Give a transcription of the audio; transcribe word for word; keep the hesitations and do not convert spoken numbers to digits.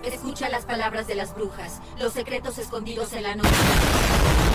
Escucha las palabras de las brujas, los secretos escondidos en la noche.